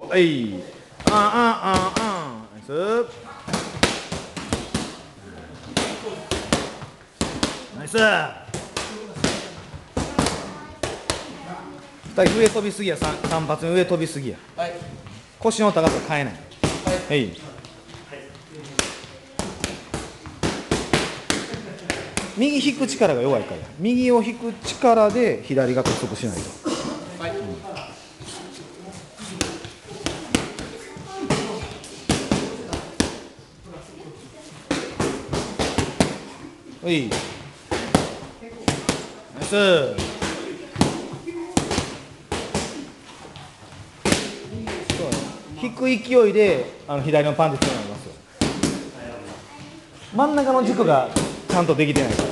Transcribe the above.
はい。ナイス。ナイス。2人上飛びすぎや、3発目上飛びすぎや。はい。腰の高さ変えない。はい。右引く力が弱いから、右を引く力で左が加速しないと。はい。はい。ナイス。引く勢いで左のパンチ強くなりますよ。真ん中の軸がちゃんとできてないから。